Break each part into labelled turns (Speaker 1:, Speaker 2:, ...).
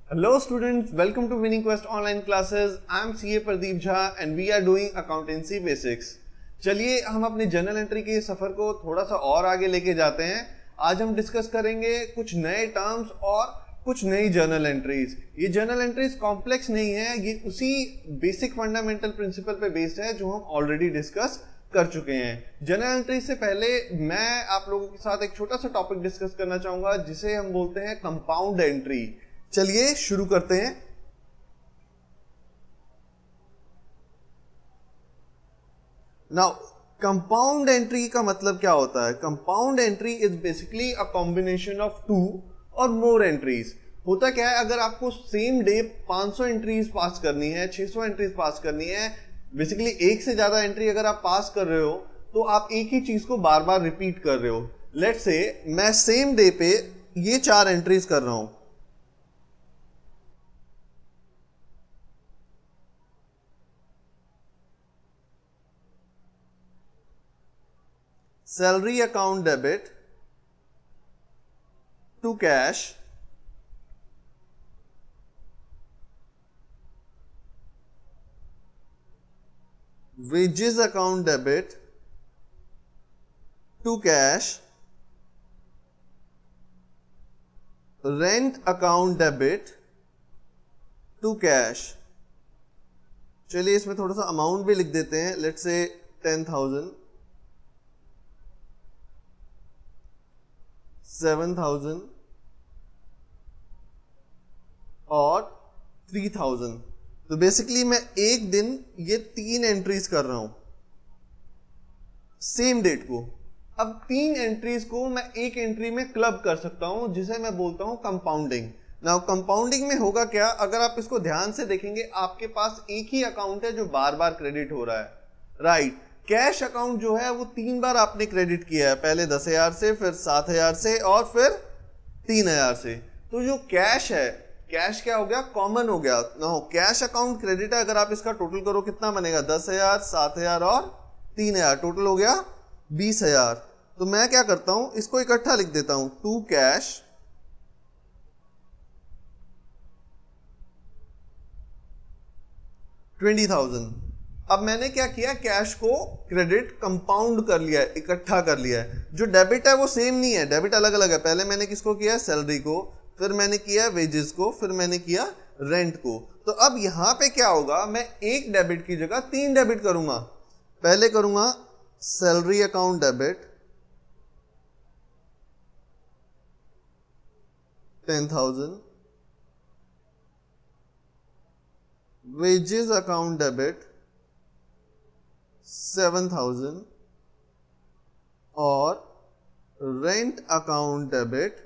Speaker 1: Hello students, welcome to Winning Quest online classes. I am CA Pardeep Jha and we are doing accountancy basics. चलिए हम अपने journal entry के सफर को थोड़ा सा और आगे लेके जाते हैं। आज हम डिस्कस करेंगे कुछ नए टर्म्स और कुछ नई जर्नल एंट्रीज। ये जर्नल एंट्रीज कॉम्प्लेक्स नहीं है, ये उसी बेसिक फंडामेंटल प्रिंसिपल पे बेस्ड है जो हम ऑलरेडी डिस्कस कर चुके हैं। जर्नल एंट्री से पहले मैं आप लोगों के साथ एक छोटा सा टॉपिक डिस्कस करना चाहूंगा जिसे हम बोलते हैं कंपाउंड एंट्री। चलिए शुरू करते हैं। नाउ कंपाउंड एंट्री का मतलब क्या होता है? Compound entry is basically a combination of two or more entries. होता क्या है, अगर आपको सेम डे 500 एंट्रीज पास करनी है, 600 एंट्रीज पास करनी है, बेसिकली एक से ज्यादा एंट्री अगर आप पास कर रहे हो तो आप एक ही चीज को बार बार रिपीट कर रहे हो। लेट्स से मैं सेम डे पे ये 4 एंट्रीज कर रहा हूं। Salary account debit to cash, wages account debit to cash, rent account debit to cash। चलिए इसमें थोड़ा सा अमाउंट भी लिख देते हैं। लेट्स से 10,000, 7,000 और 3,000। तो बेसिकली मैं एक दिन ये 3 एंट्रीज कर रहा हूं सेम डेट को। अब 3 एंट्रीज को मैं एक एंट्री में क्लब कर सकता हूं जिसे मैं बोलता हूं कंपाउंडिंग। नाउ कंपाउंडिंग में होगा क्या, अगर आप इसको ध्यान से देखेंगे आपके पास एक ही अकाउंट है जो बार बार क्रेडिट हो रहा है, राइट। कैश अकाउंट जो है वो 3 बार आपने क्रेडिट किया है, पहले 10,000 से, फिर 7,000 से और फिर 3,000 से। तो जो कैश है, कैश क्या हो गया, कॉमन हो गया ना। कैश अकाउंट क्रेडिट है, अगर आप इसका टोटल करो कितना बनेगा, 10,000, 7,000 और 3,000, टोटल हो गया 20,000। तो मैं क्या करता हूं, इसको इकट्ठा लिख देता हूं, टू कैश 20,000। अब मैंने क्या किया, कैश को क्रेडिट कंपाउंड कर लिया है, इकट्ठा कर लिया है। जो डेबिट है वो सेम नहीं है, डेबिट अलग अलग है। पहले मैंने किसको किया, सैलरी को, फिर मैंने किया वेजेस को, फिर मैंने किया रेंट को। तो अब यहां पे क्या होगा, मैं एक डेबिट की जगह 3 डेबिट करूंगा। पहले करूंगा salary account debit 10,000, wages account debit 7,000 और रेंट अकाउंट डेबिट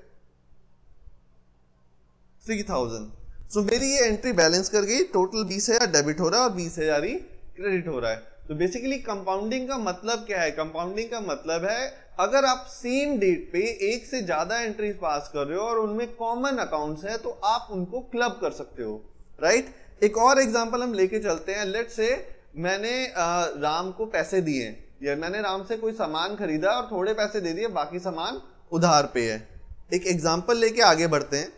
Speaker 1: 3,000। सो मेरी ये एंट्री बैलेंस कर गई, टोटल 20,000 डेबिट हो रहा है और 20,000 ही क्रेडिट हो रहा है। तो बेसिकली कंपाउंडिंग का मतलब क्या है? कंपाउंडिंग का मतलब है अगर आप सेम डेट पे एक से ज्यादा एंट्रीज पास कर रहे हो और उनमें कॉमन अकाउंट्स है तो आप उनको क्लब कर सकते हो, राइट। एक और एग्जांपल हम लेके चलते हैं। लेट्स से मैंने राम को पैसे दिए, या मैंने राम से कोई सामान खरीदा और थोड़े पैसे दे दिए, बाकी सामान उधार पे है। एक एग्जांपल लेके आगे बढ़ते हैं।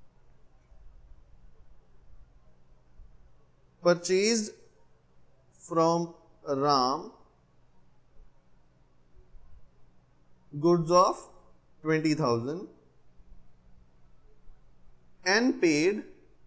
Speaker 1: Purchased from Ram goods of 20,000 and paid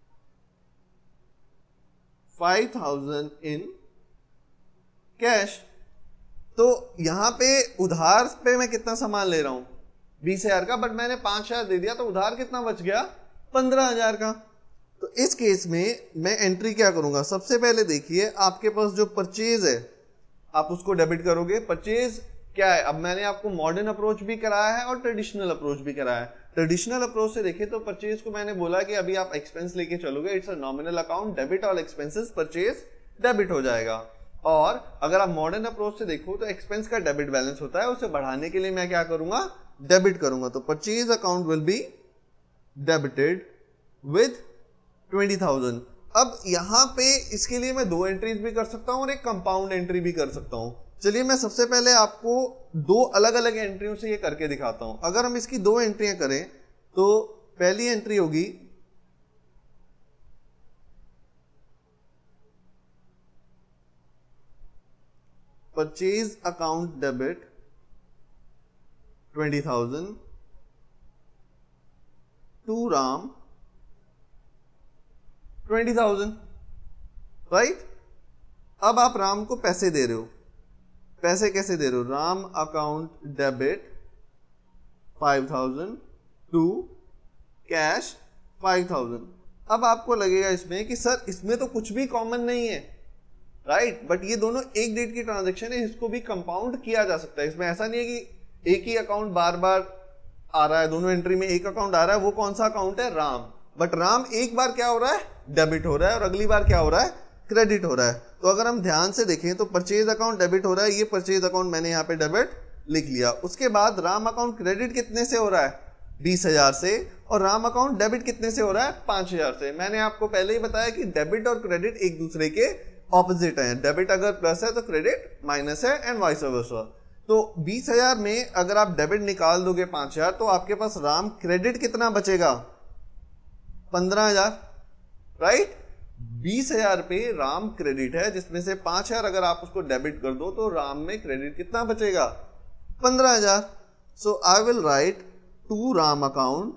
Speaker 1: 5,000 in cash. तो यहां पे उधार पे मैं कितना सामान ले रहा हूं, 20,000 का, बट मैंने 5,000 दे दिया तो उधार कितना बच गया, 15,000 का। तो इस केस में मैं एंट्री क्या करूंगा, सबसे पहले देखिए आपके पास जो परचेज है आप उसको डेबिट करोगे। परचेज क्या है, अब मैंने आपको मॉडर्न अप्रोच भी कराया है और ट्रेडिशनल अप्रोच भी कराया है। ट्रेडिशनल अप्रोच से देखें तो परचेज को मैंने बोला कि अभी आप एक्सपेंस लेके चलोगे, it's a nominal account, debit all expenses, purchase debit हो जाएगा। और अगर आप मॉडर्न अप्रोच से देखो तो एक्सपेंस का डेबिट बैलेंस होता है, उसे बढ़ाने के लिए मैं क्या करूंगा, डेबिट करूंगा। तो purchase account will be debited with 20,000। अब यहां पे इसके लिए मैं 2 एंट्रीज भी कर सकता हूं और एक कंपाउंड एंट्री भी कर सकता हूं। चलिए मैं सबसे पहले आपको 2 अलग अलग एंट्रियों से ये करके दिखाता हूं। अगर हम इसकी 2 एंट्रियां करें तो पहली एंट्री होगी purchase account debit 20,000 to Ram 20,000, right. अब आप राम को पैसे दे रहे हो। पैसे कैसे दे रहे हो? Ram account debit 5,000 to cash 5,000। अब आपको लगेगा इसमें कि सर इसमें तो कुछ भी कॉमन नहीं है, राइट, बट ये दोनों एक डेट की ट्रांजैक्शन है, इसको भी कंपाउंड किया जा सकता है। इसमें ऐसा नहीं है कि एक ही अकाउंट बार बार आ रहा है, दोनों एंट्री में एक अकाउंट आ रहा है। वो कौन सा अकाउंट है? राम। बट राम एक बार क्या हो रहा है? डेबिट हो रहा है, और अगली बार क्या हो रहा है? क्रेडिट हो रहा है। तो अगर हम ध्यान से देखें तो परचेज अकाउंट डेबिट हो रहा है, ये परचेज अकाउंट मैंने यहाँ पे डेबिट लिख लिया। उसके बाद राम अकाउंट क्रेडिट कितने से हो रहा है? 20,000 से। और राम अकाउंट डेबिट कितने से हो रहा है? 5,000 से। मैंने आपको पहले ही बताया कि डेबिट और क्रेडिट एक दूसरे के ऑपोजिट है। डेबिट अगर प्लस है तो क्रेडिट माइनस है, एंड वाइस वर्सा। तो 20,000 में अगर आप डेबिट निकाल दोगे 5,000, तो आपके पास राम क्रेडिट कितना बचेगा? 15,000, राइट। 20,000 पे राम क्रेडिट है, जिसमें से 5,000 अगर आप उसको डेबिट कर दो तो राम में क्रेडिट कितना बचेगा? 15,000। So I will write to Ram account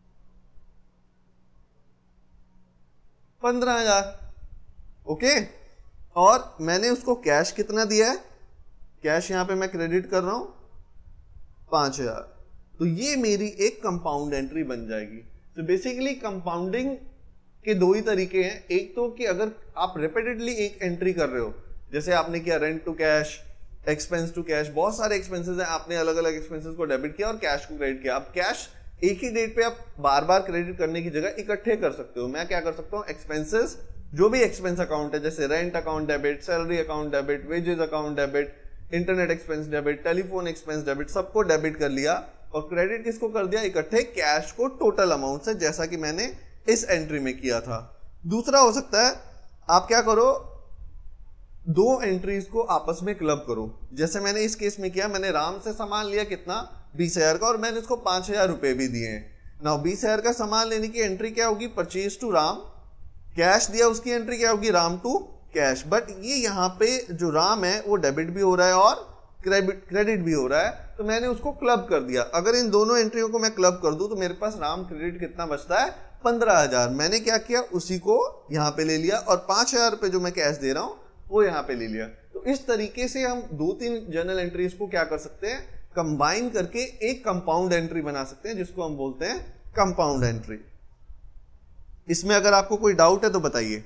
Speaker 1: 15,000, okay. और मैंने उसको कैश कितना दिया है? कैश यहां पे मैं क्रेडिट कर रहा हूं 5,000। तो ये मेरी एक कंपाउंड एंट्री बन जाएगी। तो बेसिकली कंपाउंडिंग के दो ही तरीके हैं। एक तो कि अगर आप रिपीटेडली एक एंट्री कर रहे हो, जैसे आपने किया rent to cash, expense to cash, बहुत सारे एक्सपेंसेस हैं, आपने अलग अलग एक्सपेंसेस को डेबिट किया और कैश को क्रेडिट किया। अब कैश एक ही डेट पे आप बार बार क्रेडिट करने की जगह इकट्ठे कर सकते हो। मैं क्या कर सकता हूँ? एक्सपेंसेस, जो भी एक्सपेंस अकाउंट है, जैसे rent account debit, salary account debit, wages account debit, internet expense debit, telephone expense debit, सबको डेबिट कर लिया। और क्रेडिट किसको कर दिया? इकट्ठे कैश को टोटल अमाउंट से, जैसा कि मैंने इस एंट्री में किया था। दूसरा हो सकता है आप क्या करो, दो एंट्रीज को आपस में क्लब करो। जैसे मैंने इस केस में किया, मैंने राम से सामान लिया कितना? 20,000 का, और मैंने उसको 5,000 रुपए भी दिए हैं। नाउ 20,000 का सामान लेने की एंट्री क्या होगी? Purchase to Ram. कैश दिया, उसकी एंट्री क्या होगी? Ram to cash. बट ये यहाँ पे जो राम है वो डेबिट भी हो रहा है और क्रेडिट भी हो रहा है, तो मैंने उसको क्लब कर दिया। अगर इन दोनों एंट्रियों को मैं क्लब कर दूं तो मेरे पास राम क्रेडिट कितना बचता है? 15,000। मैंने क्या किया? उसी को यहाँ पे ले लिया, और 5,000 रुपए जो मैं कैश दे रहा हूं वो यहाँ पे ले लिया। तो इस तरीके से हम 2-3 जर्नल एंट्रीज को क्या कर सकते हैं? कंबाइन करके एक कंपाउंड एंट्री बना सकते हैं, जिसको हम बोलते हैं कंपाउंड एंट्री। इसमें अगर आपको कोई डाउट है तो बताइए,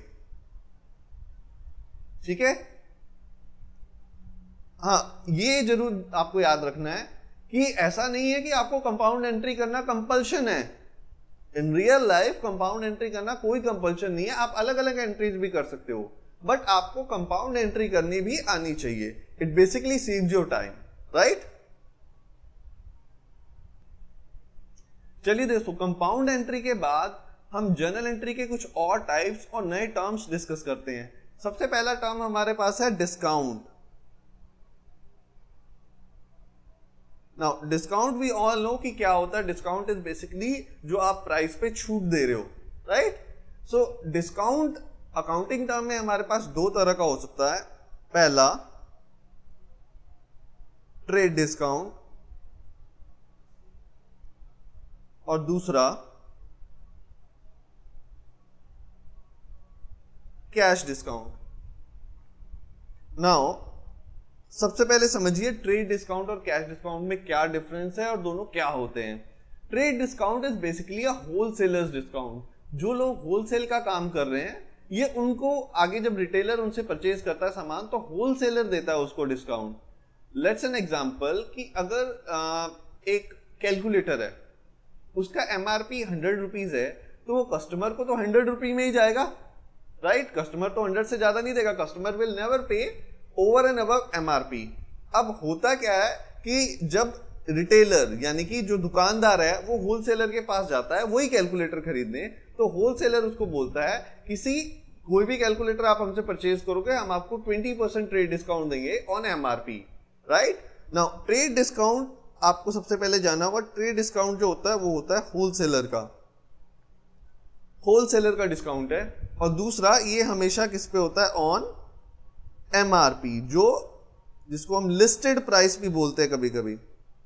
Speaker 1: ठीक है। हाँ, ये जरूर आपको याद रखना है कि ऐसा नहीं है कि आपको कंपाउंड एंट्री करना कंपल्शन है। In real life compound entry करना कोई कंपल्शन नहीं है, आप अलग अलग एंट्रीज भी कर सकते हो, बट आपको कंपाउंड एंट्री करनी भी आनी चाहिए। It basically saves your time, right. चलिए दोस्तों, कंपाउंड एंट्री के बाद हम जर्नल एंट्री के कुछ और टाइप्स और नए टर्म्स डिस्कस करते हैं। सबसे पहला टर्म हमारे पास है discount. Now discount we all know कि क्या होता है। डिस्काउंट इज बेसिकली जो आप प्राइस पे छूट दे रहे हो, right. So discount accounting term में हमारे पास दो तरह का हो सकता है। पहला ट्रेड डिस्काउंट, और दूसरा कैश डिस्काउंट। नाउ सबसे पहले समझिए ट्रेड डिस्काउंट और कैश डिस्काउंट में क्या डिफरेंस है और दोनों क्या होते हैं। Trade discount is basically a wholesalers discount. जो लोग होलसेल का काम कर रहे हैं, ये उनको आगे जब रिटेलर उनसे परचेज करता है सामान, तो होलसेलर देता है उसको डिस्काउंट। लेट्स एन एग्जांपल कि अगर एक कैलकुलेटर है, उसका एमआरपी 100 रुपीज है, तो वो कस्टमर को तो 100 रुपी में ही जाएगा, राइट। कस्टमर तो 100 से ज्यादा नहीं देगा। Customer will never pay over and above MRP. अब होता क्या है कि जब रिटेलर यानी कि जो दुकानदार है वो होलसेलर के पास जाता है वही कैलकुलेटर खरीदने, तो होलसेलर उसको बोलता है कोई भी कैलकुलेटर आप हमसे परचेज करोगे, हम आपको 20% ट्रेड डिस्काउंट देंगे on MRP, right. Now trade discount आपको सबसे पहले जाना होगा। ट्रेड डिस्काउंट जो होता है वो होता है होलसेलर का डिस्काउंट है। और दूसरा ये हमेशा किस पे होता है? ऑन एमआरपी, जो जिसको हम लिस्टेड प्राइस भी बोलते हैं कभी कभी।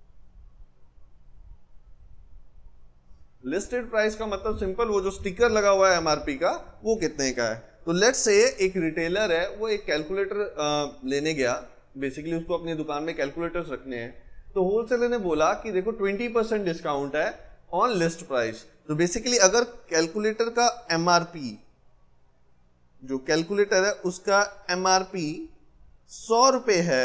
Speaker 1: लिस्टेड प्राइस का मतलब सिंपल, वो जो स्टिकर लगा हुआ है एमआरपी का वो कितने का है। तो लेट्स से एक रिटेलर है, वो एक कैलकुलेटर लेने गया, बेसिकली उसको अपनी दुकान में कैलकुलेटर्स रखने हैं। तो होलसेलर ने बोला कि देखो 20% डिस्काउंट है ऑन लिस्ट प्राइस। तो बेसिकली अगर कैलकुलेटर का एमआरपी, जो कैलकुलेटर है उसका एमआरपी 100 रुपए है,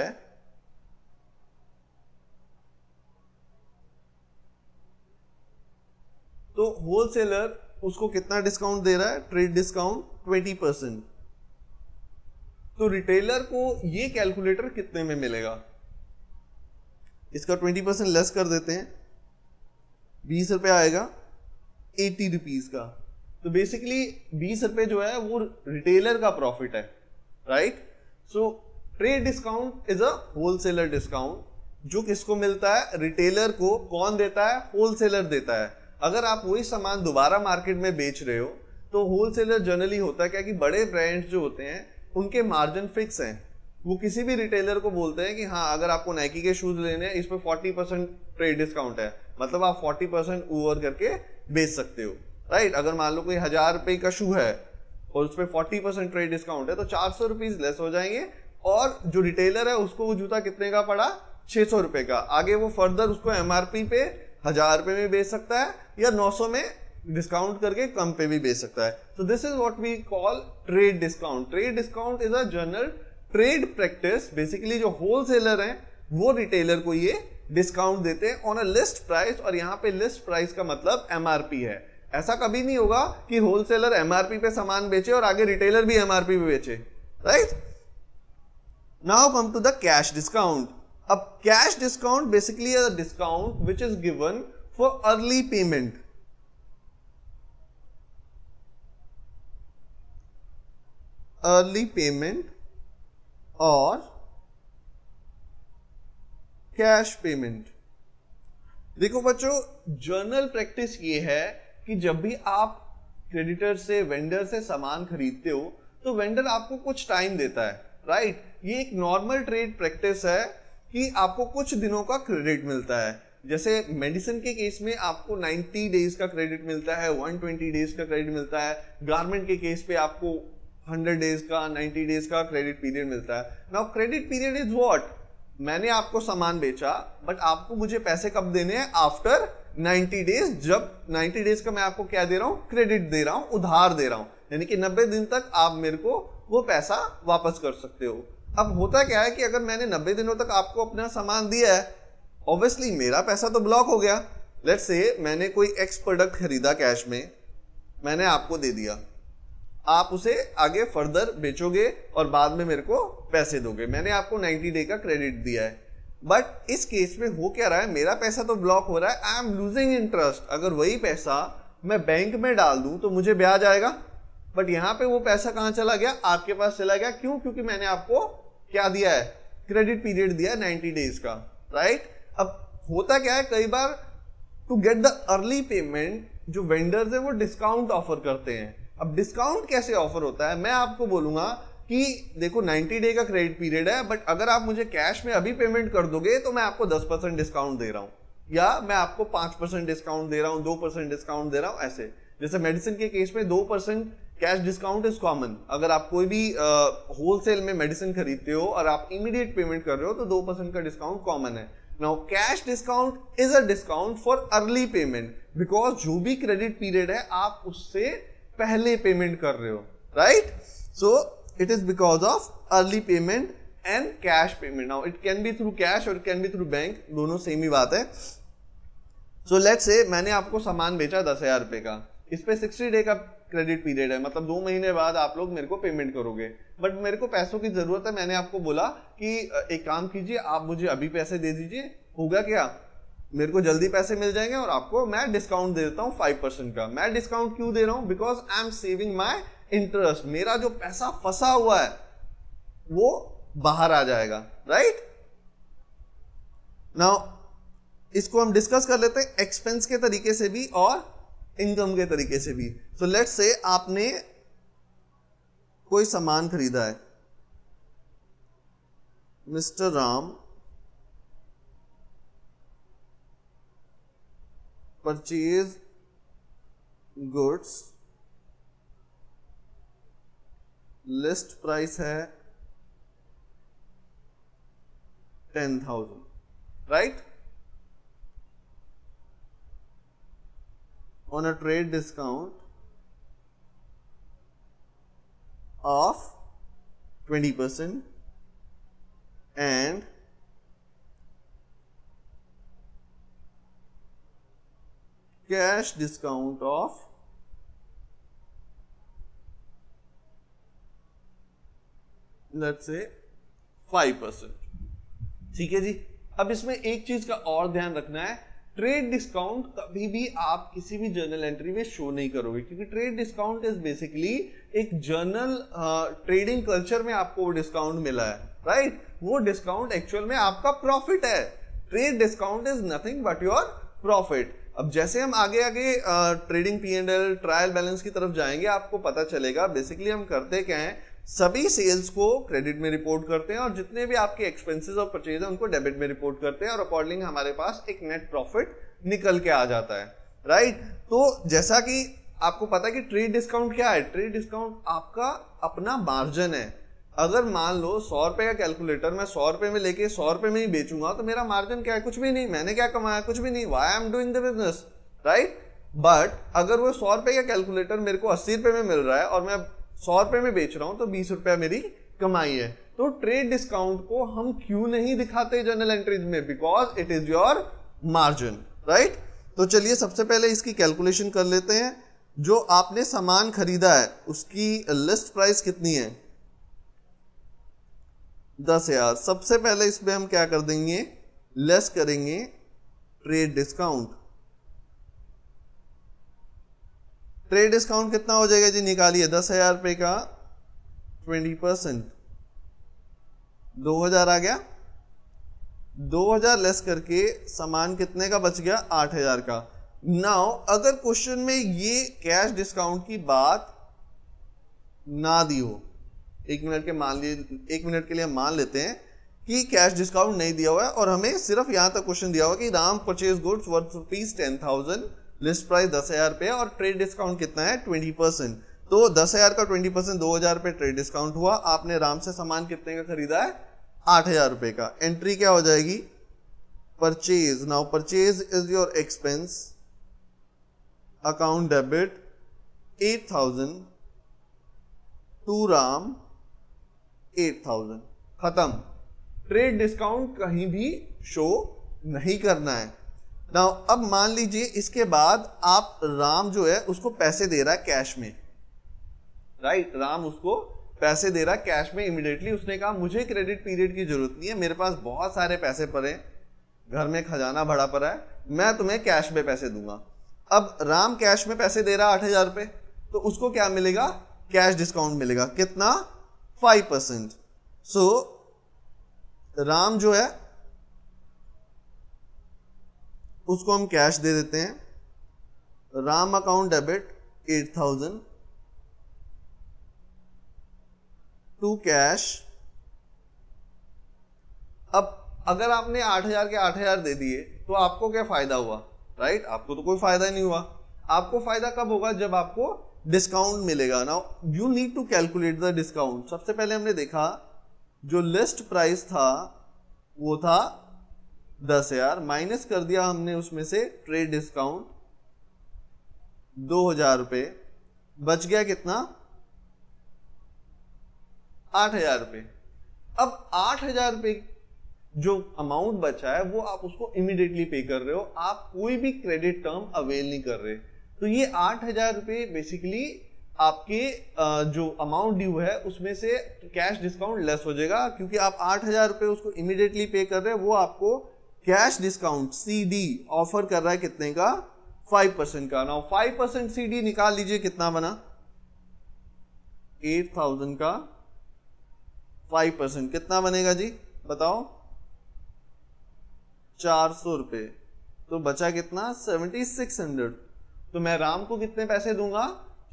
Speaker 1: तो होलसेलर उसको कितना डिस्काउंट दे रहा है, ट्रेड डिस्काउंट 20%। तो रिटेलर को ये कैलकुलेटर कितने में मिलेगा, इसका 20% लेस कर देते हैं, 20 रुपए आएगा 80 रुपीज का। तो बेसिकली 20 रुपए जो है वो रिटेलर का प्रॉफिट है, right. So trade discount is a wholesaler discount, जो किसको मिलता है, रिटेलर को। कौन देता है, होलसेलर देता है। अगर आप वही सामान दोबारा मार्केट में बेच रहे हो तो होलसेलर जनरली होता है क्या कि बड़े ब्रांड्स जो होते हैं उनके मार्जिन फिक्स हैं, वो किसी भी रिटेलर को बोलते हैं कि हाँ अगर आपको नाइकी के शूज लेने हैं इस पर 40% ट्रेड डिस्काउंट है, मतलब आप 40% ओवर करके बेच सकते हो, राइट। अगर मान लो कोई 1000 रुपए का शू है और उस पर 40% ट्रेड डिस्काउंट है तो 400 रुपीज लेस हो जाएंगे, और जो रिटेलर है उसको वो जूता कितने का पड़ा, 600 रुपए का। आगे वो फर्दर उसको एमआरपी पे 1000 रुपए में बेच सकता है या 900 में डिस्काउंट करके कम पे भी बेच सकता है। तो this is what we call trade discount. Trade discount is a general trade practice. Basically जो होलसेलर हैं वो रिटेलर को ये डिस्काउंट देते हैं ऑन अ लिस्ट प्राइस, और यहाँ पे लिस्ट प्राइस का मतलब एमआरपी है। ऐसा कभी नहीं होगा कि होलसेलर एमआरपी पे सामान बेचे और आगे रिटेलर भी एमआरपी पे बेचे, right. Now come to the cash discount. अब cash discount basically a discount which is given for early payment. Early payment और कैश पेमेंट। देखो बच्चों, जर्नल प्रैक्टिस ये है कि जब भी आप क्रेडिटर से, वेंडर से सामान खरीदते हो तो वेंडर आपको कुछ टाइम देता है, राइट। ये एक नॉर्मल ट्रेड प्रैक्टिस है कि आपको कुछ दिनों का क्रेडिट मिलता है। जैसे मेडिसिन के केस में आपको 90 डेज का क्रेडिट मिलता है, 120 डेज का क्रेडिट मिलता है। गारमेंट के केस पे आपको 100 डेज का, 90 डेज का क्रेडिट पीरियड मिलता है। Now credit period is what, मैंने आपको सामान बेचा बट आपको मुझे पैसे कब देने हैं, आफ्टर 90 डेज। जब 90 डेज का मैं आपको क्या दे रहा हूं, क्रेडिट दे रहा हूं, उधार दे रहा हूं, यानी कि 90 दिन तक आप मेरे को वो पैसा वापस कर सकते हो। अब होता क्या है कि अगर मैंने 90 दिनों तक आपको अपना सामान दिया है, ऑब्वियसली मेरा पैसा तो ब्लॉक हो गया। लेट्स से मैंने कोई एक्स प्रोडक्ट खरीदा कैश में, मैंने आपको दे दिया, आप उसे आगे फर्दर बेचोगे और बाद में मेरे को पैसे दोगे। मैंने आपको 90 डे का क्रेडिट दिया है, बट इस केस में हो क्या रहा है, मेरा पैसा तो ब्लॉक हो रहा है, आई एम लूजिंग इंटरेस्ट। अगर वही पैसा मैं बैंक में डाल दूं तो मुझे ब्याज आएगा, बट यहां पे वो पैसा कहां चला गया, आपके पास चला गया। क्यों, क्योंकि मैंने आपको क्या दिया है, क्रेडिट पीरियड दिया है 90 डेज का, राइट। अब होता क्या है, कई बार to get the early payment जो वेंडर्स है वो डिस्काउंट ऑफर करते हैं। अब डिस्काउंट कैसे ऑफर होता है, मैं आपको बोलूंगा कि देखो 90 डे का क्रेडिट पीरियड है, बट अगर आप मुझे कैश में अभी पेमेंट कर दोगे तो मैं आपको 10% डिस्काउंट दे रहा हूं, या मैं आपको 5% डिस्काउंट दे रहा हूं, 2% डिस्काउंट दे रहा हूं, ऐसे। जैसे मेडिसिन के केस में 2% कैश डिस्काउंट इज कॉमन। अगर आप कोई भी होलसेल में मेडिसिन खरीदते हो और आप इमीडिएट पेमेंट कर रहे हो तो 2% का डिस्काउंट कॉमन है। Now cash discount is a discount for early payment, because जो भी क्रेडिट पीरियड है आप उससे पहले पेमेंट कर रहे हो, right. So it is because of early payment and cash payment. Now it can be through cash or it can be through bank, दोनों सेम ही बात है। सो लेट्स से मैंने आपको सामान बेचा 10,000 रुपए का, इस पे 60 डे का क्रेडिट पीरियड है, मतलब 2 महीने बाद आप लोग मेरे को पेमेंट करोगे, बट मेरे को पैसों की जरूरत है। मैंने आपको बोला कि एक काम कीजिए, आप मुझे अभी पैसे दे दीजिए, होगा क्या, मेरे को जल्दी पैसे मिल जाएंगे और आपको मैं डिस्काउंट दे देता हूं 5% का। मैं डिस्काउंट क्यों दे रहा हूं, because I am saving my interest. मेरा जो पैसा फंसा हुआ है वो बाहर आ जाएगा, राइट। नाउ इसको हम डिस्कस कर लेते हैं एक्सपेंस के तरीके से भी और इनकम के तरीके से भी। सो लेट्स से आपने कोई सामान खरीदा है, mister Ram purchase goods, list price है 10,000, right, on a trade discount of 20% and cash discount of let's say 5%। ठीक है जी। अब इसमें एक चीज का और ध्यान रखना है, ट्रेड डिस्काउंट कभी भी आप किसी भी जर्नल एंट्री में शो नहीं करोगे, क्योंकि ट्रेड डिस्काउंट इज बेसिकली एक जर्नल ट्रेडिंग कल्चर में आपको वो डिस्काउंट मिला है, राइट। वो डिस्काउंट एक्चुअल में आपका प्रॉफिट है। Trade discount is nothing but your profit. अब जैसे हम आगे आगे ट्रेडिंग P&L ट्रायल बैलेंस की तरफ जाएंगे, आपको पता चलेगा बेसिकली हम करते क्या है, सभी सेल्स को क्रेडिट में रिपोर्ट करते हैं और जितने भी आपके एक्सपेंसेस और परचेज है उनको डेबिट में रिपोर्ट करते हैं और अकॉर्डिंग हमारे पास एक नेट प्रॉफिट निकल के आ जाता है, राइट। तो जैसा कि आपको पता है कि ट्रेड डिस्काउंट क्या है, ट्रेड डिस्काउंट आपका अपना मार्जिन है। अगर मान लो 100 रुपए का कैलकुलेटर मैं 100 रुपए में लेके 100 रुपए में ही बेचूंगा तो मेरा मार्जिन क्या है, कुछ भी नहीं। मैंने क्या कमाया, कुछ भी नहीं। Why I am doing the business, right. But अगर वो 100 रुपए का कैलकुलेटर मेरे को 80 रुपए में मिल रहा है और मैं 100 रुपए में बेच रहा हूं तो 20 रुपया मेरी कमाई है। तो ट्रेड डिस्काउंट को हम क्यों नहीं दिखाते जर्नल एंट्रीज में, because it is your margin, right. तो चलिए सबसे पहले इसकी कैलकुलेशन कर लेते हैं। जो आपने सामान खरीदा है उसकी लिस्ट प्राइस कितनी है, 10,000। सबसे पहले इसमें हम क्या कर देंगे, लेस करेंगे ट्रेड डिस्काउंट। ट्रेड डिस्काउंट कितना हो जाएगा जी, निकालिए। 10,000 रुपए का 20%, 2,000 आ गया। 2,000 लेस करके सामान कितने का बच गया, 8,000 का। नाउ अगर क्वेश्चन में ये कैश डिस्काउंट की बात ना दी हो, एक मिनट के लिए हम मान लेते हैं कि कैश डिस्काउंट नहीं दिया हुआ है और हमें सिर्फ यहां तक क्वेश्चन दिया हुआ कि Ram purchase goods worth ₹10,000, list price 10,000 रुपए और ट्रेड डिस्काउंट कितना है, 20%। तो 10,000 का 20%, 2,000 रुपए ट्रेड डिस्काउंट हुआ। आपने राम से सामान कितने का खरीदा है, 8,000 रुपए का। एंट्री क्या हो जाएगी, purchase. Now purchase is your expense, account debit 8,000 to Ram 8,000, खत्म। ट्रेड डिस्काउंट कहीं भी शो नहीं करना है। नाउ अब मान लीजिए इसके बाद आप राम जो है उसको पैसे दे रहा है कैश में, राइट। राम उसको पैसे दे रहा है कैश में इमीडिएटली। उसने कहा मुझे क्रेडिट पीरियड की जरूरत नहीं है, मेरे पास बहुत सारे पैसे पड़े, घर में खजाना भरा पड़ा है, मैं तुम्हें कैश में पैसे दूंगा। अब राम कैश में पैसे दे रहा है 8,000 रुपए, तो उसको क्या मिलेगा, कैश डिस्काउंट मिलेगा। कितना, 5%। सो राम जो है उसको हम कैश दे देते हैं। Ram account debit 8,000 to cash. अब अगर आपने 8,000 के 8,000 दे दिए तो आपको क्या फायदा हुआ, राइट। आपको तो कोई फायदा नहीं हुआ। आपको फायदा कब होगा, जब आपको डिस्काउंट मिलेगा। Now you need to calculate the discount. सबसे पहले हमने देखा जो लिस्ट प्राइस था वो था 10,000, माइनस कर दिया हमने उसमें से ट्रेड डिस्काउंट 2,000 रुपए, बच गया कितना, 8,000 रुपए। अब 8,000 रुपए जो अमाउंट बचा है वो आप उसको इमीडिएटली पे कर रहे हो, आप कोई भी क्रेडिट टर्म अवेल नहीं कर रहे। तो ये 8,000 रुपए बेसिकली आपके जो अमाउंट ड्यू है उसमें से कैश डिस्काउंट लेस हो जाएगा, क्योंकि आप 8,000 रुपए उसको इमीडिएटली पे कर रहे हैं। वो आपको कैश डिस्काउंट CD ऑफर कर रहा है कितने का, 5% का। नाउ 5% CD निकाल लीजिए, कितना बना, 8,000 का 5% कितना बनेगा जी, बताओ, 400 रुपए। तो बचा कितना, 7,600। तो मैं राम को कितने पैसे दूंगा,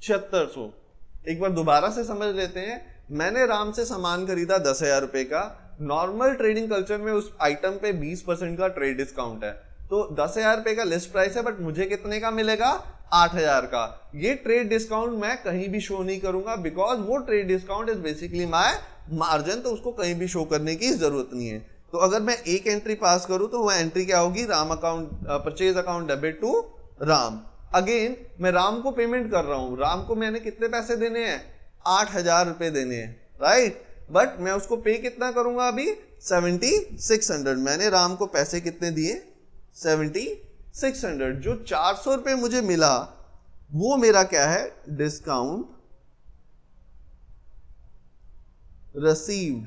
Speaker 1: 7,600। एक बार दोबारा से समझ लेते हैं। मैंने राम से सामान खरीदा 10,000 रुपए का, नॉर्मल ट्रेडिंग कल्चर में उस आइटम पे 20% का ट्रेड डिस्काउंट है, तो 10,000 रुपए का लिस्ट प्राइस है, बट मुझे कितने का मिलेगा? 8,000 का। ये ट्रेड डिस्काउंट मैं कहीं भी शो नहीं करूंगा, बिकॉज वो trade discount is basically my margin, तो उसको कहीं भी शो करने की जरूरत नहीं है। तो अगर मैं एक एंट्री पास करूं तो वह एंट्री क्या होगी? Ram account, purchase account debit to Ram. Again मैं राम को पेमेंट कर रहा हूं, राम को मैंने कितने पैसे देने हैं? 8,000 रुपए देने हैं, राइट। बट मैं उसको पे कितना करूंगा अभी? 7,600। मैंने राम को पैसे कितने दिए? 7,600। जो 400 रुपए मुझे मिला वो मेरा क्या है? Discount received.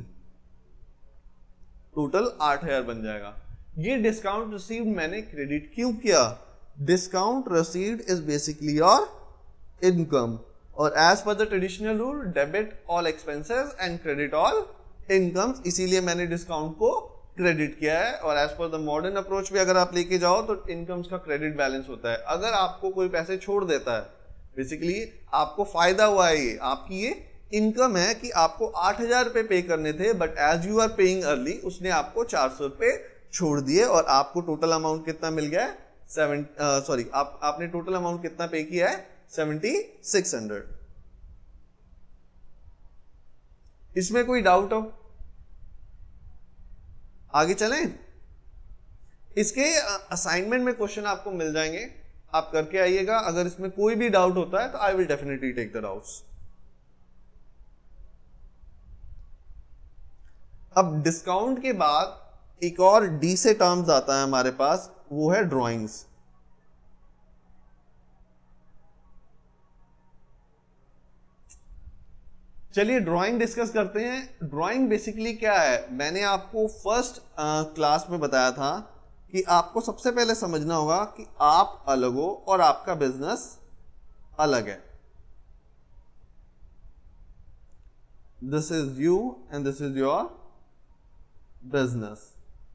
Speaker 1: टोटल 8,000 बन जाएगा। ये डिस्काउंट रिसीव्ड मैंने क्रेडिट क्यों किया? Discount received is basically your income, और as per the traditional rule debit all expenses and credit all incomes, इसीलिए मैंने डिस्काउंट को क्रेडिट किया है। और as per the modern approach भी अगर आप लेके जाओ तो इनकम्स का क्रेडिट बैलेंस होता है। अगर आपको कोई पैसे छोड़ देता है, बेसिकली आपको फायदा हुआ है, ये आपकी ये इनकम है कि आपको 8,000 रुपए पे करने थे, but as you are paying early उसने आपको 400 रुपए छोड़ दिए और आपको टोटल अमाउंट कितना मिल गया है? आपने टोटल अमाउंट कितना पे किया है? 7,600। इसमें कोई डाउट हो? आगे चलें। इसके असाइनमेंट में क्वेश्चन आपको मिल जाएंगे, आप करके आइएगा। अगर इसमें कोई भी डाउट होता है तो I will definitely take the doubts. अब डिस्काउंट के बाद एक और डी से टर्म्स आता है हमारे पास, वो है ड्राइंग्स। चलिए ड्राइंग डिस्कस करते हैं। ड्राइंग बेसिकली क्या है? मैंने आपको फर्स्ट क्लास में बताया था कि आपको सबसे पहले समझना होगा कि आप अलग हो और आपका बिजनेस अलग है। This is you and this is your business.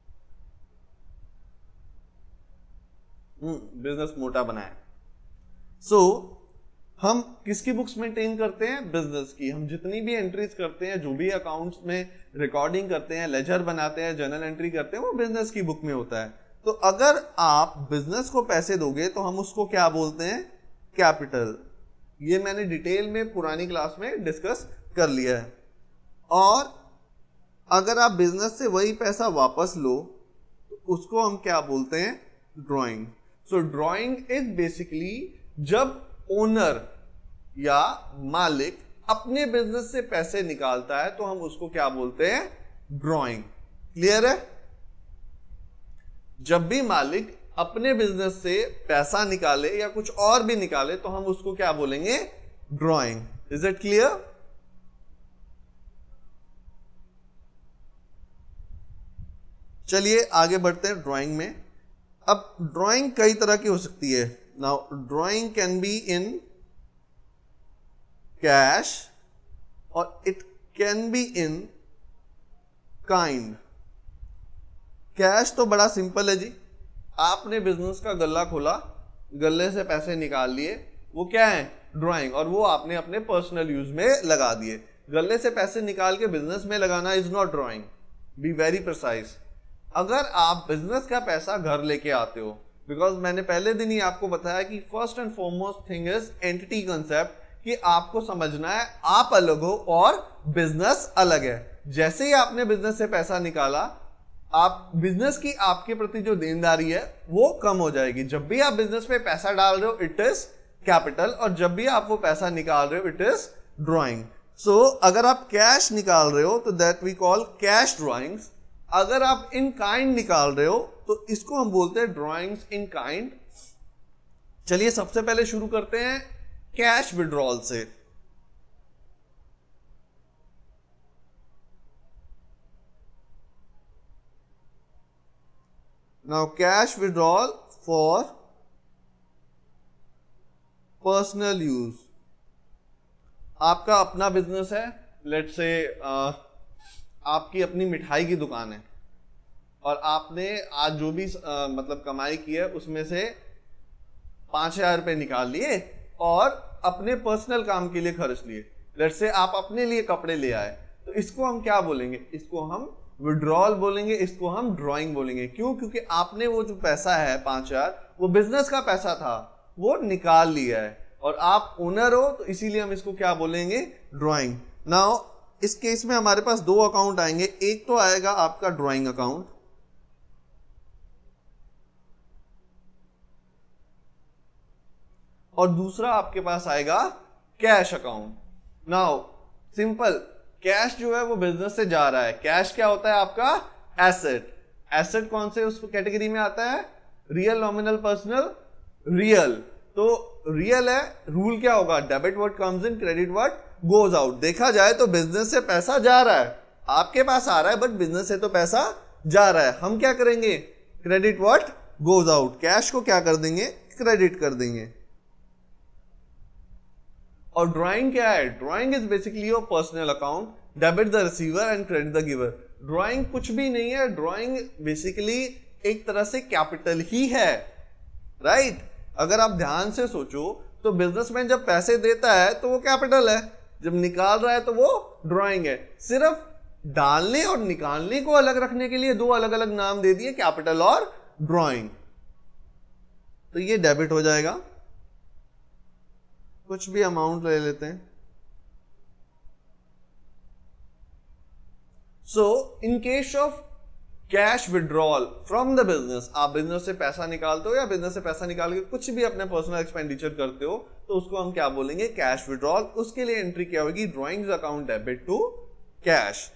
Speaker 1: Business मोटा बनाए। सो हम किसकी बुक्स मेंटेन करते हैं? बिजनेस की। हम जितनी भी एंट्रीज करते हैं, जो भी अकाउंट्स में रिकॉर्डिंग करते हैं, लेजर बनाते हैं, जर्नल एंट्री करते हैं, वो बिजनेस की बुक में होता है। तो अगर आप बिजनेस को पैसे दोगे तो हम उसको क्या बोलते हैं? कैपिटल। ये मैंने डिटेल में पुरानी क्लास में डिस्कस कर लिया है। और अगर आप बिजनेस से वही पैसा वापस लो तो उसको हम क्या बोलते हैं? Drawing. So drawing is basically जब ओनर या मालिक अपने बिजनेस से पैसे निकालता है तो हम उसको क्या बोलते हैं? ड्राइंग। क्लियर है? जब भी मालिक अपने बिजनेस से पैसा निकाले या कुछ और भी निकाले तो हम उसको क्या बोलेंगे? ड्राइंग। Is it clear? चलिए आगे बढ़ते हैं ड्राइंग में। अब ड्राइंग कई तरह की हो सकती है। Now, drawing can be in cash or it can be in kind. Cash तो बड़ा सिंपल है जी। आपने बिजनेस का गल्ला खोला, गल्ले से पैसे निकाल लिए, वो क्या है? ड्राइंग। और वो आपने अपने पर्सनल यूज में लगा दिए। गल्ले से पैसे निकाल के बिजनेस में लगाना is not drawing. Be very precise. अगर आप बिजनेस का पैसा घर लेके आते हो, बिकॉज मैंने पहले दिन ही आपको बताया कि first and foremost thing is entity concept, कि आपको समझना है आप अलग हो और बिजनेस अलग है। जैसे ही आपने बिजनेस से पैसा निकाला, आप बिजनेस की आपके प्रति जो देनदारी है वो कम हो जाएगी। जब भी आप बिजनेस में पैसा डाल रहे हो इट इज कैपिटल, और जब भी आप वो पैसा निकाल रहे हो इट इज ड्राइंग। सो अगर आप कैश निकाल रहे हो तो that we call cash drawings. अगर आप इन काइंड निकाल रहे हो तो इसको हम बोलते हैं ड्राइंग्स इन काइंड। चलिए सबसे पहले शुरू करते हैं कैश विड्रॉल से। Now cash withdrawal for personal use. आपका अपना बिजनेस है, लेट्स से आपकी अपनी मिठाई की दुकान है और आपने आज जो भी मतलब कमाई की है उसमें से 5,000 रुपए निकाल लिए और अपने पर्सनल काम के लिए खर्च लिए। लेट्स से आप अपने लिए कपड़े ले आए, तो इसको हम क्या बोलेंगे? इसको हम विड्रॉल बोलेंगे, इसको हम ड्रॉइंग बोलेंगे। क्यों? क्योंकि आपने वो जो पैसा है 5,000, वो बिजनेस का पैसा था, वो निकाल लिया है और आप ओनर हो, तो इसीलिए हम इसको क्या बोलेंगे? ड्रॉइंग। नाउ इस केस में हमारे पास दो अकाउंट आएंगे, एक तो आएगा आपका ड्रॉइंग अकाउंट और दूसरा आपके पास आएगा cash account. Now simple, cash जो है वो बिजनेस से जा रहा है। कैश क्या होता है आपका? एसेट। एसेट कौन से उस कैटेगरी में आता है? Real, nominal, personal, real. तो रियल है, रूल क्या होगा? Debit what comes in, credit what goes out. देखा जाए तो बिजनेस से पैसा जा रहा है, आपके पास आ रहा है, बट बिजनेस से तो पैसा जा रहा है। हम क्या करेंगे? Credit what goes out. Cash को क्या कर देंगे? क्रेडिट कर देंगे। और ड्राइंग क्या है? Drawing is basically your personal account, debit the receiver and credit the giver. Drawing कुछ भी नहीं है, ड्राइंग बेसिकली एक तरह से कैपिटल ही है, राइट? अगर आप ध्यान से सोचो तो बिजनेसमैन जब पैसे देता है तो वो कैपिटल है, जब निकाल रहा है तो वो ड्राइंग है। सिर्फ डालने और निकालने को अलग रखने के लिए दो अलग अलग नाम दे दिए, कैपिटल और ड्राइंग। तो ये डेबिट हो जाएगा। कुछ भी अमाउंट ले लेते हैं। So in case of cash withdrawal from the business, आप बिजनेस से पैसा निकालते हो या बिजनेस से पैसा निकाल के कुछ भी अपने पर्सनल एक्सपेंडिचर करते हो, तो उसको हम क्या बोलेंगे? Cash withdrawal. उसके लिए एंट्री क्या होगी? Drawings account debit to cash.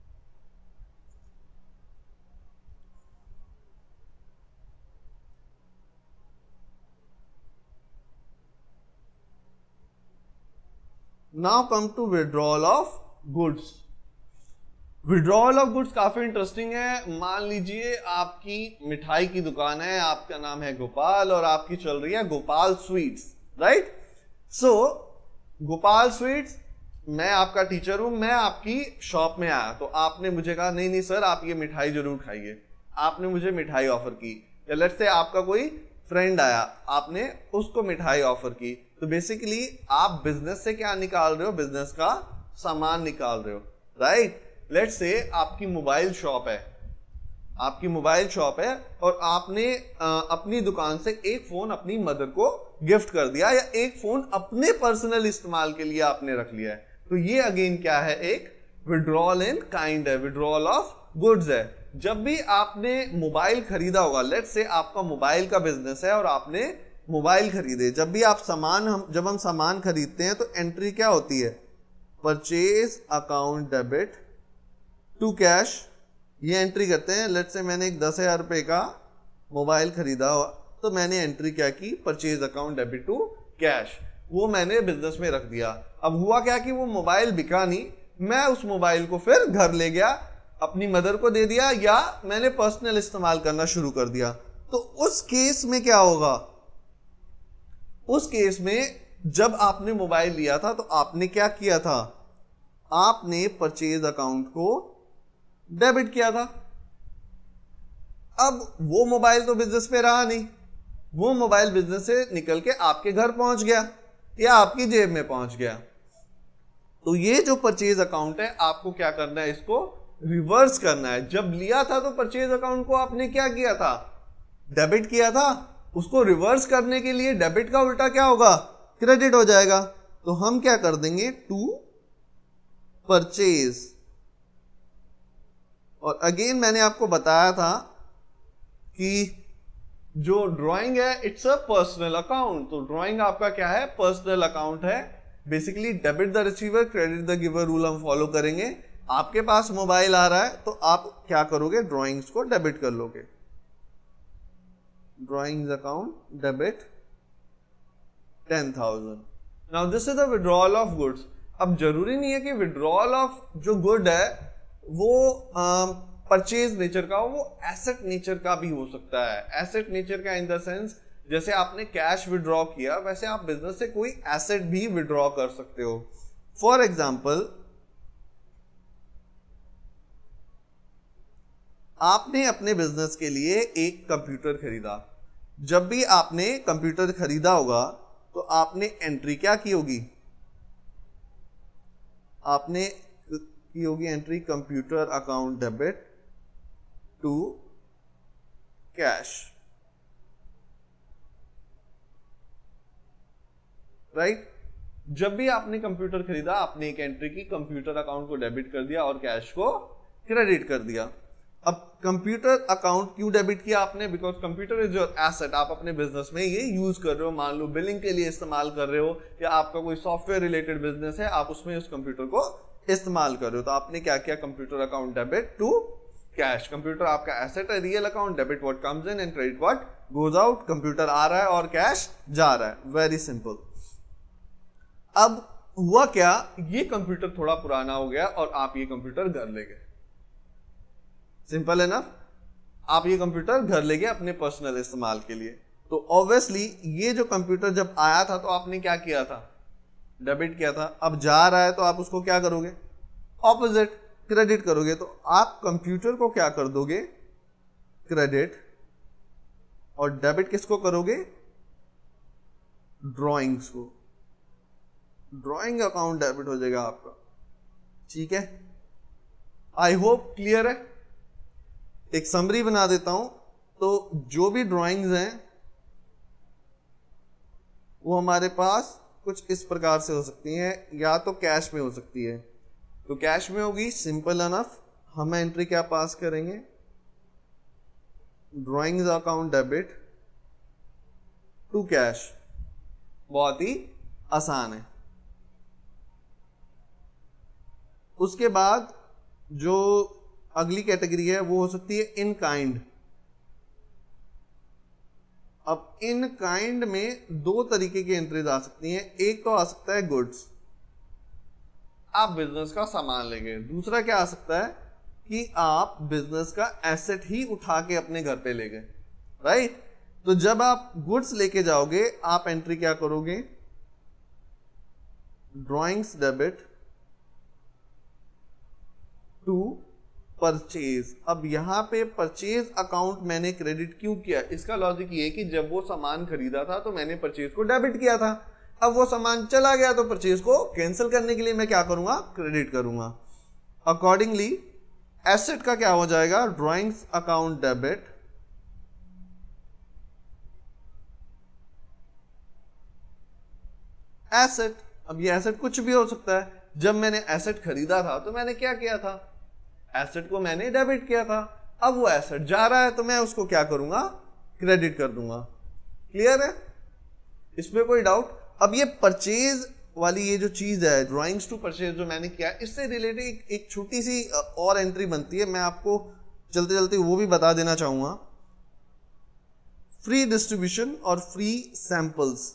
Speaker 1: Now come to withdrawal of goods. Withdrawal of goods काफी इंटरेस्टिंग है। मान लीजिए आपकी मिठाई की दुकान है, आपका नाम है गोपाल और आपकी चल रही है Gopal sweets, right? So Gopal sweets, मैं आपका टीचर हूं, मैं आपकी शॉप में आया तो आपने मुझे कहा नहीं नहीं सर आप ये मिठाई जरूर खाइए। आपने मुझे मिठाई ऑफर की, या लेट्स से आपका कोई फ्रेंड आया, आपने उसको मिठाई ऑफर की। तो बेसिकली आप बिजनेस से क्या निकाल रहे हो? बिजनेस का सामान निकाल रहे हो, राइट? लेट्स से आपकी मोबाइल शॉप है, आपकी मोबाइल शॉप है और आपने अपनी दुकान से एक फोन अपनी मदर को गिफ्ट कर दिया, या एक फोन अपने पर्सनल इस्तेमाल के लिए आपने रख लिया है। तो ये अगेन क्या है? एक विड्रॉल इन काइंड है, विड्रॉल ऑफ गुड्स है। जब भी आपने मोबाइल खरीदा होगा, लेट्स से आपका मोबाइल का बिजनेस है और आपने मोबाइल खरीदे, जब भी आप जब हम सामान खरीदते हैं तो एंट्री क्या होती है? Purchase account debit to cash. ये एंट्री करते हैं। लेट्स से मैंने एक 10,000 रुपए का मोबाइल खरीदा हुआ, तो मैंने एंट्री क्या की? Purchase account debit to cash. वो मैंने बिजनेस में रख दिया। अब हुआ क्या कि वो मोबाइल बिका नहीं, मैं उस मोबाइल को फिर घर ले गया, अपनी मदर को दे दिया, या मैंने पर्सनल इस्तेमाल करना शुरू कर दिया। तो उस केस में क्या होगा? उस केस में जब आपने मोबाइल लिया था तो आपने क्या किया था? आपने परचेज अकाउंट को डेबिट किया था। अब वो मोबाइल तो बिजनेस पे रहा नहीं, वो मोबाइल बिजनेस से निकल के आपके घर पहुंच गया या आपकी जेब में पहुंच गया। तो ये जो परचेज अकाउंट है, आपको क्या करना है? इसको रिवर्स करना है। जब लिया था तो परचेज अकाउंट को आपने क्या किया था? डेबिट किया था। उसको रिवर्स करने के लिए डेबिट का उल्टा क्या होगा? क्रेडिट हो जाएगा। तो हम क्या कर देंगे? To purchase. और अगेन मैंने आपको बताया था कि जो ड्राइंग है इट्स अ पर्सनल अकाउंट। तो ड्राइंग आपका क्या है? पर्सनल अकाउंट है। Basically debit the receiver, credit the giver rule हम फॉलो करेंगे। आपके पास मोबाइल आ रहा है तो आप क्या करोगे? ड्राइंग्स को डेबिट कर लोगे। Drawings account debit 10,000। Now this is the withdrawal of goods. अब जरूरी नहीं है कि विड्रॉल ऑफ जो गुड है वो परचेज नेचर का हो, वो एसेट नेचर का भी हो सकता है। एसेट नेचर का इन द सेंस, जैसे आपने कैश विड्रॉ किया वैसे आप बिजनेस से कोई एसेट भी विड्रॉ कर सकते हो। फॉर एग्जाम्पल, आपने अपने बिजनेस के लिए एक कंप्यूटर खरीदा। जब भी आपने कंप्यूटर खरीदा होगा तो आपने एंट्री क्या की होगी? आपने की होगी entry computer account debit to cash, right. जब भी आपने कंप्यूटर खरीदा आपने एक एंट्री की, कंप्यूटर अकाउंट को डेबिट कर दिया और कैश को क्रेडिट कर दिया। अब कंप्यूटर अकाउंट क्यों डेबिट किया आपने? Because computer is your asset, आप अपने बिजनेस में ये यूज कर रहे हो, मान लो बिलिंग के लिए इस्तेमाल कर रहे हो, या आपका कोई सॉफ्टवेयर रिलेटेड बिजनेस है, आप उसमें उस कंप्यूटर को इस्तेमाल कर रहे हो। तो आपने क्या किया? Computer account debit to cash. Computer आपका एसेट है, real account, debit what comes in and credit what goes out. Computer आ रहा है और कैश जा रहा है, वेरी सिंपल। अब हुआ क्या, ये कंप्यूटर थोड़ा पुराना हो गया और आप ये कंप्यूटर घर ले गए। सिंपल एनफ, आप ये कंप्यूटर घर ले गए अपने पर्सनल इस्तेमाल के लिए। तो ऑब्वियसली ये जो कंप्यूटर जब आया था तो आपने क्या किया था? डेबिट किया था। अब जा रहा है तो आप उसको क्या करोगे? ऑपोजिट, क्रेडिट करोगे। तो आप कंप्यूटर को क्या कर दोगे? क्रेडिट। और डेबिट किसको करोगे? ड्रॉइंग्स को। ड्रॉइंग अकाउंट डेबिट हो जाएगा आपका, ठीक है। आई होप क्लियर है। एक समरी बना देता हूं। तो जो भी ड्राइंग्स हैं वो हमारे पास कुछ इस प्रकार से हो सकती हैं, या तो कैश में हो सकती है। तो कैश में होगी, सिंपल अनफ, हम एंट्री क्या पास करेंगे? Drawings account debit to cash. बहुत ही आसान है। उसके बाद जो अगली कैटेगरी है वो हो सकती है इन काइंड। अब इन काइंड में दो तरीके की एंट्रीज आ सकती हैं। एक तो आ सकता है गुड्स, आप बिजनेस का सामान ले गए। दूसरा क्या आ सकता है कि आप बिजनेस का एसेट ही उठा के अपने घर पे ले गए, राइट। तो जब आप गुड्स लेके जाओगे आप एंट्री क्या करोगे? Drawings debit to purchase. अब यहां पे परचेज अकाउंट मैंने क्रेडिट क्यों किया? इसका लॉजिक ये कि जब वो सामान खरीदा था तो मैंने परचेज को डेबिट किया था। अब वो सामान चला गया तो परचेज को कैंसिल करने के लिए मैं क्या करूंगा? क्रेडिट करूंगा। अकॉर्डिंगली एसेट का क्या हो जाएगा? Drawings account debit asset. अब ये एसेट कुछ भी हो सकता है। जब मैंने एसेट खरीदा था तो मैंने क्या किया था? एसेट को मैंने डेबिट किया था। अब वो एसेट जा रहा है तो मैं उसको क्या करूंगा? क्रेडिट कर दूंगा। क्लियर है? इसमें कोई डाउट? अब ये परचेज वाली ये जो चीज है, ड्राइंग्स टू परचेज जो मैंने किया, इससे रिलेटेड एक छोटी सी और एंट्री बनती है, मैं आपको चलते चलते वो भी बता देना चाहूंगा। फ्री डिस्ट्रीब्यूशन और फ्री सैंपल्स।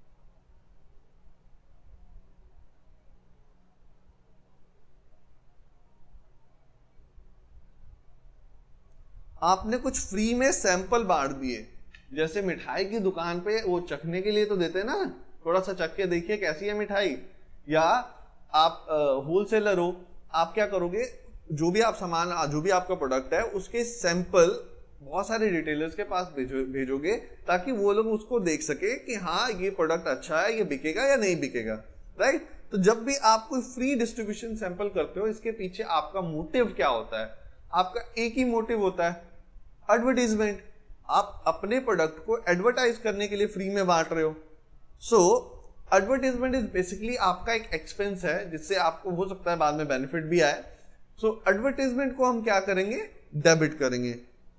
Speaker 1: आपने कुछ फ्री में सैंपल बांट दिए। जैसे मिठाई की दुकान पे वो चखने के लिए तो देते हैं ना, थोड़ा सा चख के देखिए कैसी है मिठाई। या आप होलसेलर हो, आप क्या करोगे? जो भी आप सामान, जो भी आपका प्रोडक्ट है उसके सैंपल बहुत सारे रिटेलर्स के पास भेजोगे ताकि वो लोग उसको देख सके कि हाँ ये प्रोडक्ट अच्छा है, ये बिकेगा या नहीं बिकेगा, राइट। तो जब भी आप कोई फ्री डिस्ट्रीब्यूशन सैंपल करते हो, इसके पीछे आपका मोटिव क्या होता है? आपका एक ही मोटिव होता है, एडवर्टाइजमेंट। आप अपने प्रोडक्ट को एडवर्टाइज करने के लिए फ्री में बांट रहे हो। सो एडवर्टाइजमेंट इज बेसिकली आपका एक एक्सपेंस है जिससे आपको हो सकता है बाद में बेनिफिट भी आए। सो एडवर्टाइजमेंट को हम क्या करेंगे? डेबिट करेंगे।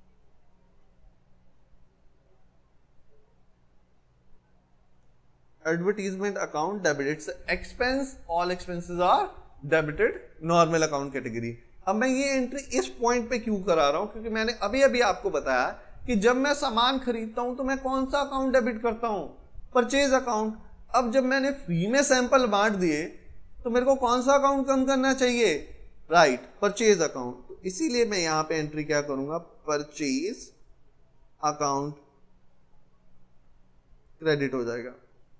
Speaker 1: Advertisement account debit, it's expense, all expenses are debited, normal account category. अब मैं ये एंट्री इस पॉइंट पे क्यों करा रहा हूं? क्योंकि मैंने अभी अभी आपको बताया कि जब मैं सामान खरीदता हूं तो मैं कौन सा अकाउंट डेबिट करता हूं? Purchase account. अब जब मैंने फ्री में सैंपल बांट दिए तो मेरे को कौन सा अकाउंट कम करना चाहिए? Right, purchase account. तो इसीलिए मैं यहां पे एंट्री क्या करूंगा? परचेज अकाउंट क्रेडिट हो जाएगा,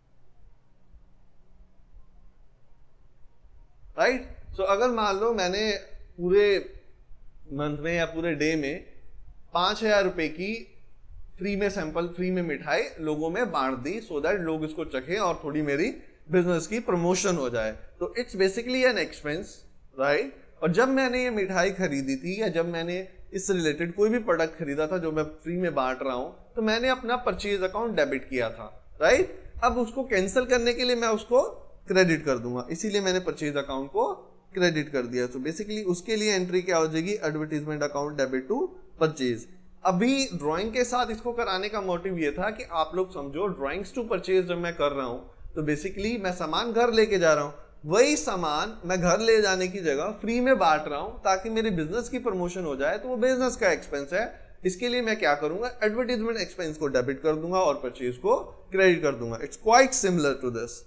Speaker 1: राइट। सो अगर मान लो मैंने पूरे मंथ में या पूरे डे में 5,000 रुपए की फ्री में सैंपल, फ्री में मिठाई लोगों में बांट दी सो दैट लोग इसको चखें और थोड़ी मेरी बिजनेस की प्रमोशन हो जाए, तो it's basically an expense, right. और जब मैंने ये मिठाई खरीदी थी या जब मैंने इससे रिलेटेड कोई भी प्रोडक्ट खरीदा था जो मैं फ्री में बांट रहा हूं, तो मैंने अपना परचेज अकाउंट डेबिट किया था, राइट। अब उसको कैंसिल करने के लिए मैं उसको क्रेडिट कर दूंगा, इसीलिए मैंने परचेज अकाउंट को क्रेडिट कर दिया। तो बेसिकली उसके लिए एंट्री क्या हो जाएगी, advertisement account debit to purchase. अभी ड्राइंग के साथ इसको कराने का मोटिव ये था कि आप लोग समझो ड्राइंग्स टू परचेज जब मैं कर रहा हूं तो बेसिकली मैं सामान घर लेके जा रहा हूं, वही सामान मैं घर ले जाने की जगह फ्री में बांट रहा हूं ताकि मेरे बिजनेस की प्रमोशन हो जाए, तो वो बिजनेस का एक्सपेंस है। इसके लिए मैं क्या करूंगा, एडवर्टीजमेंट एक्सपेंस को डेबिट कर दूंगा और परचेज को क्रेडिट कर दूंगा। It's quite similar to this.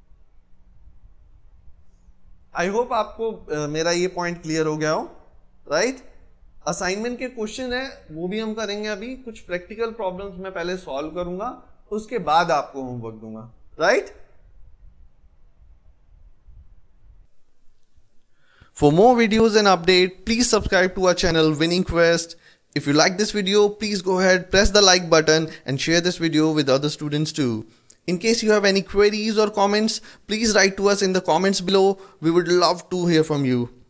Speaker 1: I hope आपको मेरा ये पॉइंट क्लियर हो गया हो, राइट। असाइनमेंट के क्वेश्चन है वो भी हम करेंगे, अभी कुछ प्रैक्टिकल प्रॉब्लम्स मैं पहले सॉल्व करूंगा, उसके बाद आपको होमवर्क दूंगा, right. For more videos and update, please subscribe to our channel Winning Quest. If you like this video, please go ahead, press the like button and share this video with other students too. In case you have any queries or comments, please write to us in the comments below. We would love to hear from you.